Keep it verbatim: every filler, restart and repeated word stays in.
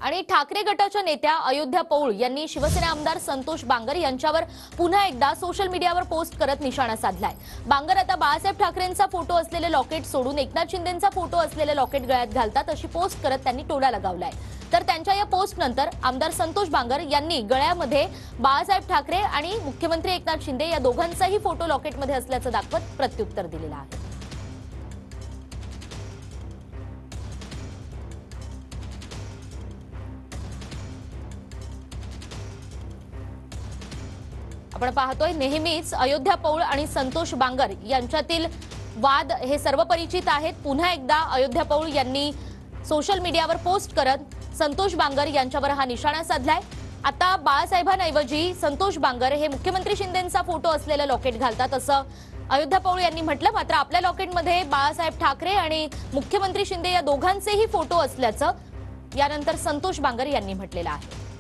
आणि ठाकरे गटाच्या नेत्या अयोध्या पौळ यांनी शिवसेना आमदार संतोष बांगर यांच्यावर पुन्हा एकदा सोशल मीडियावर पोस्ट करत निशाणा साधलाय। बांगर आता बाळासाहेब ठाकरेंचा फोटो असलेले लॉकेट सोडून एकनाथ शिंदेंचा फोटो असलेले लॉकेट गळ्यात घालतात अशी पोस्ट करत त्यांनी टोला लगावलाय। तर त्यांच्या या पोस्ट नंतर आमदार संतोष बांगर यांनी गळ्यामध्ये बाळासाहेब ठाकरे आणि मुख्यमंत्री एकनाथ शिंदे या दोघांचाही फोटो लॉकेटमध्ये असल्याचं दाखवत प्रत्युत्तर दिलेलं आहे। आपण पाहतोय नेहमीच अयोध्या पौळ आणि संतोष बांगर यांच्यातील वाद हे सर्वपरिचित आहेत। पुन्हा एकदा अयोध्या पौळ यांनी सोशल मीडियावर पोस्ट करत संतोष बांगर यांच्यावर हा निशाणा साधलाय। आता बाळासाहेबांऐवजी संतोष बांगर हे मुख्यमंत्री शिंदेंचा फोटो असलेले लॉकेट घालतात असं अयोध्या पौळ यांनी म्हटलं। मात्र आपल्या लॉकेटमध्ये बाळासाहेब ठाकरे आणि मुख्यमंत्री शिंदे या दोघांचेही फोटो असल्याचं यानंतर संतोष बांगर यांनी म्हटलेलं आहे।